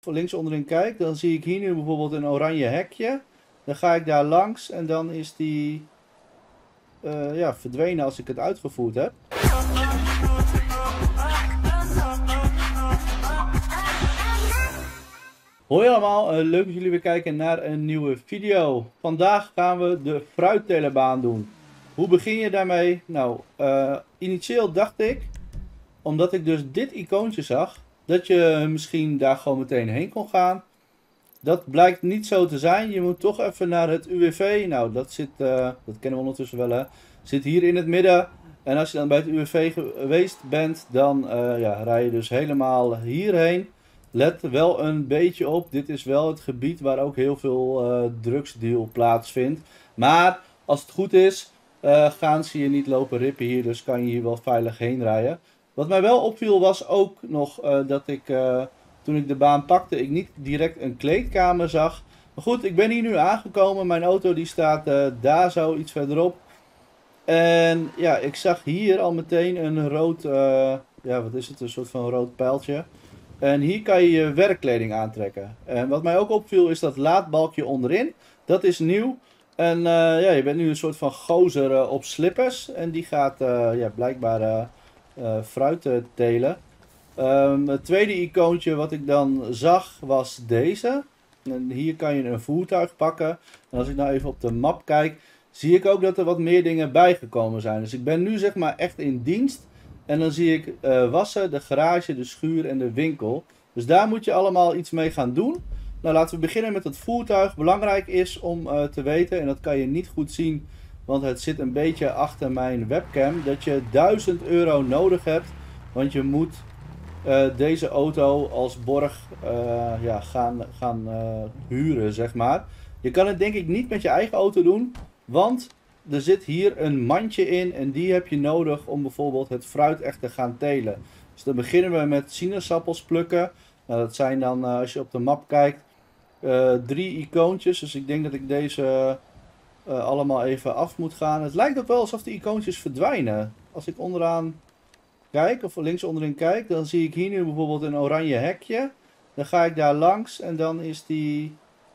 links onderin kijk, dan zie ik hier nu bijvoorbeeld een oranje hekje. Dan ga ik daar langs en dan is die ja, verdwenen als ik het uitgevoerd heb. Hoi allemaal, leuk dat jullie weer kijken naar een nieuwe video. Vandaag gaan we de fruittelebaan doen. Hoe begin je daarmee? Nou, initieel dacht ik, omdat ik dus dit icoontje zag, dat je misschien daar gewoon meteen heen kon gaan. Dat blijkt niet zo te zijn. Je moet toch even naar het UWV. Nou, dat zit, dat kennen we ondertussen wel hè. Zit hier in het midden. En als je dan bij het UWV geweest bent, dan ja, rij je dus helemaal hierheen. Let wel een beetje op. Dit is wel het gebied waar ook heel veel drugsdeal plaatsvindt. Maar als het goed is, gaan ze je niet lopen rippen hier. Dus kan je hier wel veilig heen rijden. Wat mij wel opviel was ook nog dat ik... toen ik de baan pakte, ik niet direct een kleedkamer zag. Maar goed, ik ben hier nu aangekomen. Mijn auto die staat daar zo iets verderop. En ja, ik zag hier al meteen een rood, ja wat is het, een soort van rood pijltje. En hier kan je je werkkleding aantrekken. En wat mij ook opviel is dat laadbalkje onderin. Dat is nieuw. En ja, je bent nu een soort van gozer op slippers. En die gaat ja, blijkbaar fruit telen. Het tweede icoontje wat ik dan zag was deze. En hier kan je een voertuig pakken. En als ik nou even op de map kijk, zie ik ook dat er wat meer dingen bijgekomen zijn. Dus ik ben nu zeg maar echt in dienst. En dan zie ik wassen, de garage, de schuur en de winkel. Dus daar moet je allemaal iets mee gaan doen. Nou, laten we beginnen met het voertuig. Belangrijk is om te weten, en dat kan je niet goed zien, want het zit een beetje achter mijn webcam, dat je 1000 euro nodig hebt. Want je moet deze auto als borg ja, gaan huren, zeg maar. Je kan het denk ik niet met je eigen auto doen, want er zit hier een mandje in en die heb je nodig om bijvoorbeeld het fruit echt te gaan telen. Dus dan beginnen we met sinaasappels plukken. Nou, dat zijn dan, als je op de map kijkt, 3 icoontjes. Dus ik denk dat ik deze allemaal even af moet gaan. Het lijkt ook wel alsof de icoontjes verdwijnen. Als ik onderaan kijk, of links onderin kijk, dan zie ik hier nu bijvoorbeeld een oranje hekje. Dan ga ik daar langs en dan is die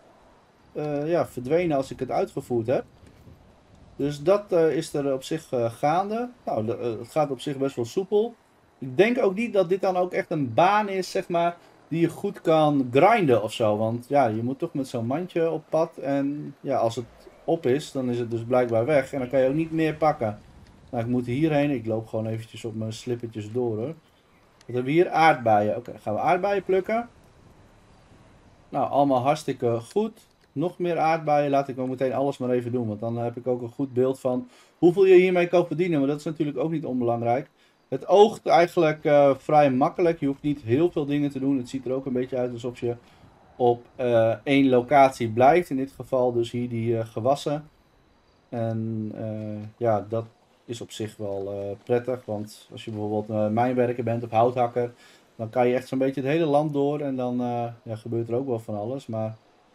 ja, verdwenen als ik het uitgevoerd heb. Dus dat is er op zich gaande. Nou, het gaat op zich best wel soepel. Ik denk ook niet dat dit dan ook echt een baan is, zeg maar, die je goed kan grinden of zo. Want ja, je moet toch met zo'n mandje op pad. En ja, als het op is, dan is het dus blijkbaar weg. En dan kan je ook niet meer pakken. Nou, ik moet hierheen. Ik loop gewoon eventjes op mijn slippertjes door, hoor. Wat hebben we hier? Aardbeien. Oké, gaan we aardbeien plukken. Nou, allemaal hartstikke goed. Nog meer aardbeien. Laat ik ook meteen alles maar even doen. Want dan heb ik ook een goed beeld van hoeveel je hiermee kan verdienen. Maar dat is natuurlijk ook niet onbelangrijk. Het oogt eigenlijk vrij makkelijk. Je hoeft niet heel veel dingen te doen. Het ziet er ook een beetje uit alsof je op één locatie blijft. In dit geval dus hier die gewassen. En ja, dat is op zich wel prettig. Want als je bijvoorbeeld mijnwerker bent of houthakker, dan kan je echt zo'n beetje het hele land door. En dan ja, gebeurt er ook wel van alles. Maar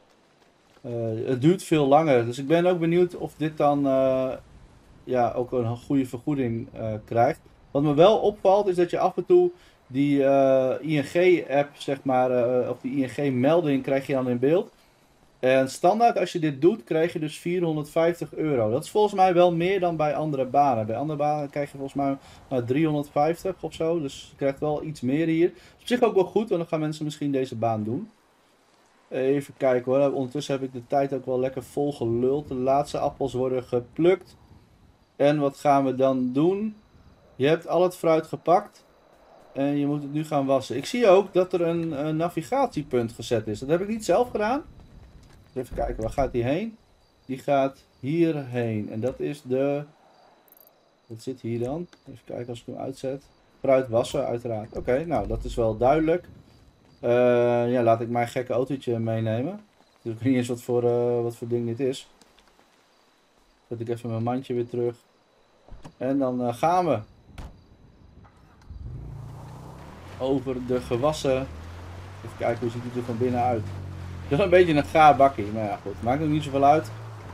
het duurt veel langer. Dus ik ben ook benieuwd of dit dan ja, ook een goede vergoeding krijgt. Wat me wel opvalt is dat je af en toe die ING-app, zeg maar, of die ING-melding krijg je dan in beeld. En standaard als je dit doet, krijg je dus 450 euro. Dat is volgens mij wel meer dan bij andere banen. Bij andere banen krijg je volgens mij 350 of zo. Dus je krijgt wel iets meer hier. Dat is op zich ook wel goed, want dan gaan mensen misschien deze baan doen. Even kijken hoor. Ondertussen heb ik de tijd ook wel lekker vol geluld. De laatste appels worden geplukt. En wat gaan we dan doen? Je hebt al het fruit gepakt. En je moet het nu gaan wassen. Ik zie ook dat er een navigatiepunt gezet is. Dat heb ik niet zelf gedaan. Even kijken, waar gaat die heen? Die gaat hierheen. En dat is de... Wat zit hier dan? Even kijken als ik hem uitzet. Fruit wassen, uiteraard. Oké, nou dat is wel duidelijk. Ja, laat ik mijn gekke autootje meenemen. Dus ik weet niet eens wat voor ding dit is. Zet ik even mijn mandje weer terug. En dan gaan we. Over de gewassen. Even kijken hoe ziet het er van binnen uit. Het is wel een beetje een gaar bakkie. Maar ja goed, maakt ook niet zoveel uit.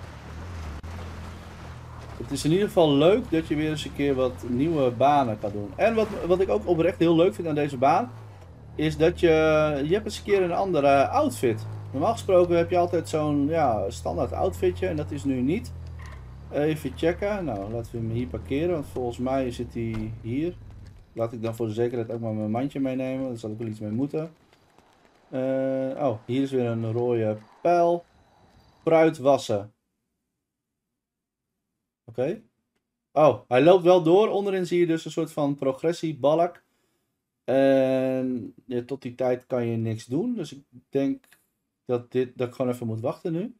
Het is in ieder geval leuk dat je weer eens een keer wat nieuwe banen kan doen. En wat ik ook oprecht heel leuk vind aan deze baan, is dat je hebt eens een keer een andere outfit. Normaal gesproken heb je altijd zo'n standaard outfitje en dat is nu niet. Even checken. Nou, laten we hem hier parkeren, want volgens mij zit hij hier. Laat ik dan voor de zekerheid ook maar mijn mandje meenemen, daar zal ik wel iets mee moeten. Oh, hier is weer een rode pijl. Fruit wassen. Oké. Oh, hij loopt wel door. Onderin zie je dus een soort van progressiebalk. En tot die tijd kan je niks doen. Dus ik denk dat ik gewoon even moet wachten nu.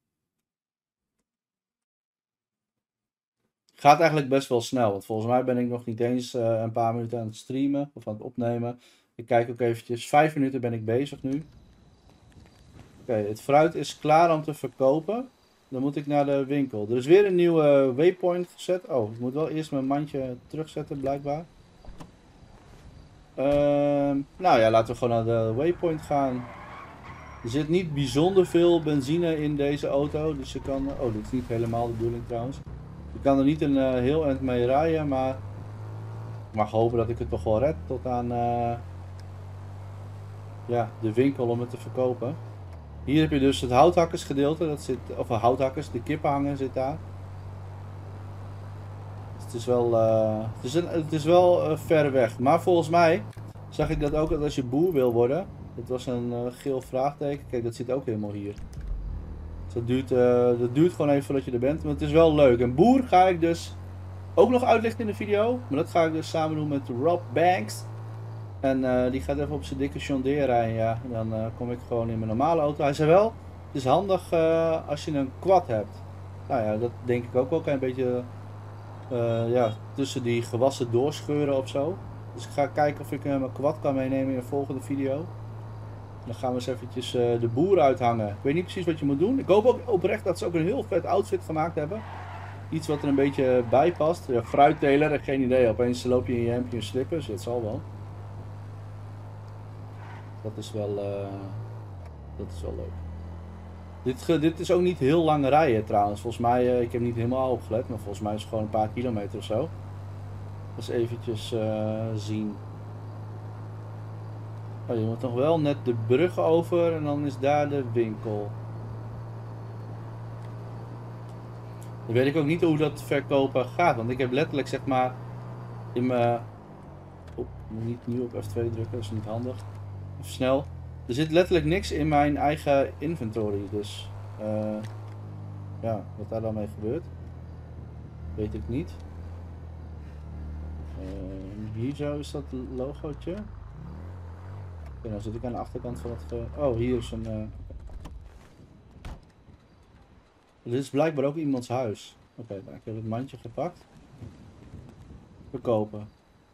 Gaat eigenlijk best wel snel. Want volgens mij ben ik nog niet eens een paar minuten aan het streamen. Of aan het opnemen. Ik kijk ook eventjes. 5 minuten ben ik bezig nu. Oké, het fruit is klaar om te verkopen. Dan moet ik naar de winkel. Er is weer een nieuwe waypoint gezet. Oh, ik moet wel eerst mijn mandje terugzetten blijkbaar. Nou ja, laten we gewoon naar de waypoint gaan. Er zit niet bijzonder veel benzine in deze auto. Dus je kan... Oh, dit is niet helemaal de bedoeling trouwens. Je kan er niet een heel eind mee rijden, maar... Ik mag hopen dat ik het toch wel red tot aan... ja, de winkel om het te verkopen. Hier heb je dus het houthakkersgedeelte, dat zit, of houthakkers, de kippenhanger zit daar. Dus het is wel, het is wel ver weg. Maar volgens mij zag ik dat ook dat als je boer wil worden. Dit was een geel vraagteken. Kijk, dat zit ook helemaal hier. Dus dat duurt gewoon even voordat je er bent. Maar het is wel leuk. En boer ga ik dus ook nog uitlichten in de video. Maar dat ga ik dus samen doen met Rob Banks. En die gaat even op zijn dikke John Deere rijden, ja. En dan kom ik gewoon in mijn normale auto. Hij zei wel, het is handig als je een quad hebt. Nou ja, dat denk ik ook wel. Kan je een beetje tussen die gewassen doorscheuren of zo. Dus ik ga kijken of ik mijn quad kan meenemen in de volgende video. Dan gaan we eens eventjes de boer uithangen. Ik weet niet precies wat je moet doen. Ik hoop ook oprecht dat ze ook een heel vet outfit gemaakt hebben. Iets wat er een beetje bij past. Ja, fruitteler, ik heb geen idee. Opeens loop je in je hemdje en slippers. Dat zal wel. Dat is wel leuk. Dit is ook niet heel lang rijden trouwens. Volgens mij, ik heb niet helemaal opgelet, maar volgens mij is het gewoon een paar kilometer of zo. Dus eventjes zien. Oh, je moet nog wel net de brug over en dan is daar de winkel. Dan weet ik ook niet hoe dat verkopen gaat, want ik heb letterlijk zeg maar in mijn... Oh, ik moet niet nu op F2 drukken, dat is niet handig. Even snel. Er zit letterlijk niks in mijn eigen inventory, dus ja, wat daar dan mee gebeurt, weet ik niet. Hier zo is dat logootje. Oké, dan zit ik aan de achterkant van het... Oh, hier is een... Dit is blijkbaar ook iemands huis. Oké, ik heb het mandje gepakt. Verkopen.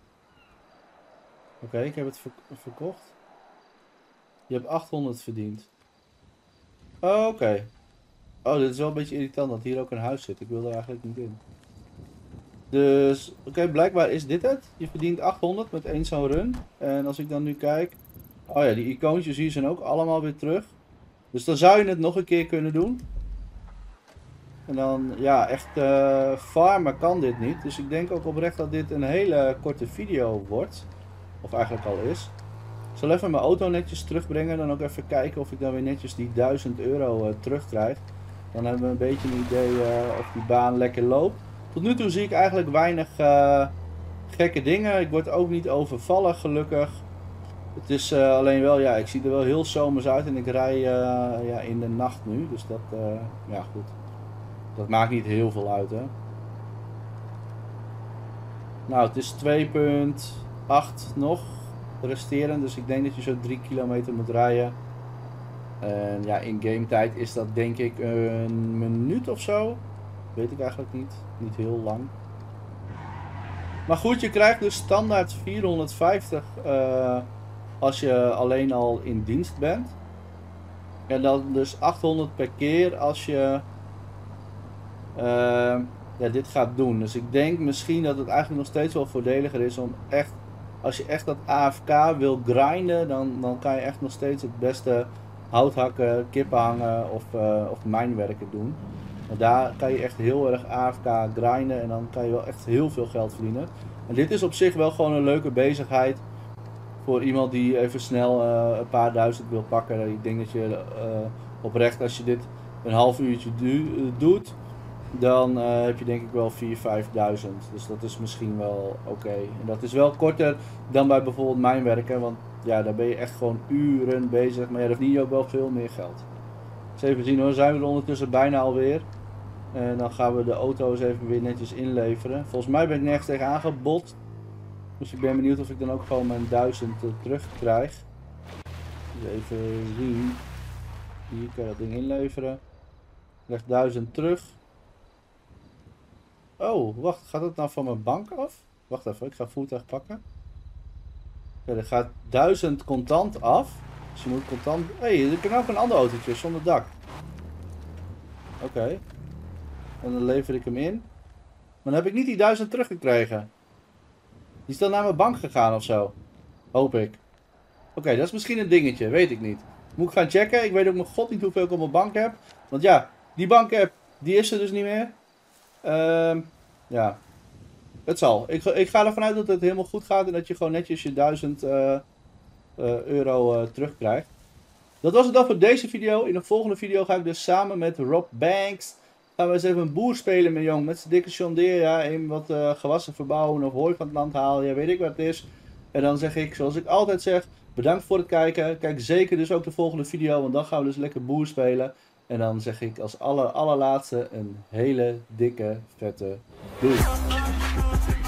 Oké, ik heb het verkocht. Je hebt 800 verdiend. Oké. Oh, dit is wel een beetje irritant dat hier ook een huis zit. Ik wil er eigenlijk niet in. Dus, oké, blijkbaar is dit het. Je verdient 800 met één zo'n run. En als ik dan nu kijk... Oh ja, die icoontjes hier zijn ook allemaal weer terug. Dus dan zou je het nog een keer kunnen doen. En dan, ja, echt farmen kan dit niet. Dus ik denk ook oprecht dat dit een hele korte video wordt. Of eigenlijk al is. Ik zal even mijn auto netjes terugbrengen. Dan ook even kijken of ik dan weer netjes die 1000 euro terugkrijg. Dan hebben we een beetje een idee of die baan lekker loopt. Tot nu toe zie ik eigenlijk weinig gekke dingen. Ik word ook niet overvallen gelukkig. Het is alleen wel, ja, ik zie er wel heel zomers uit en ik rij ja, in de nacht nu. Dus dat, ja goed. Dat maakt niet heel veel uit, hè. Nou, het is 2,8 nog resterend. Dus ik denk dat je zo 3 kilometer moet rijden. En ja, in game tijd is dat denk ik een minuut of zo. Weet ik eigenlijk niet. Niet heel lang. Maar goed, je krijgt dus standaard 450 als je alleen al in dienst bent. En dan dus 800 per keer als je ja, dit gaat doen. Dus ik denk misschien dat het eigenlijk nog steeds wel voordeliger is om echt, als je echt dat AFK wil grinden, dan kan je echt nog steeds het beste hout hakken, kippen hangen of mijnwerken doen. Maar daar kan je echt heel erg AFK grinden en dan kan je wel echt heel veel geld verdienen. En dit is op zich wel gewoon een leuke bezigheid Voor iemand die even snel een paar duizend wil pakken. Ik denk dat je oprecht, als je dit een half uurtje doet, dan heb je denk ik wel 4.000, 5.000. Dus dat is misschien wel oké. En dat is wel korter dan bij bijvoorbeeld mijn werken. Want ja, daar ben je echt gewoon uren bezig. Maar ja, dat verdien je ook wel veel meer geld. Dus even zien hoor, zijn we er ondertussen bijna alweer. En dan gaan we de auto's even weer netjes inleveren. Volgens mij ben ik nergens tegen aangebot. Dus ik ben benieuwd of ik dan ook gewoon mijn 1000 terug krijg. Dus even zien. Hier kan je dat ding inleveren. Leg 1000 terug. Oh, wacht. Gaat het nou van mijn bank af? Wacht even, ik ga voertuig pakken. Ja, er gaat 1000 contant af. Dus je moet contant... Hé, er kan ook een ander autootje zonder dak. Oké. En dan lever ik hem in. Maar dan heb ik niet die 1000 teruggekregen. Die is dan naar mijn bank gegaan of zo. Hoop ik. Oké, dat is misschien een dingetje. Weet ik niet. Moet ik gaan checken. Ik weet ook mijn god niet hoeveel ik op mijn bank heb. Want ja, die bank-app, die is er dus niet meer. Ja. Het zal. Ik ga ervan uit dat het helemaal goed gaat. En dat je gewoon netjes je 1000 euro terugkrijgt. Dat was het dan voor deze video. In de volgende video ga ik dus samen met Rob Banks... Gaan we eens even een boer spelen met jong. Met zijn dikke John Deere. Ja, even wat gewassen verbouwen of hooi van het land halen. Ja, weet ik wat het is. En dan zeg ik, zoals ik altijd zeg, bedankt voor het kijken. Kijk zeker dus ook de volgende video, want dan gaan we dus lekker boer spelen. En dan zeg ik als allerlaatste een hele dikke, vette doei.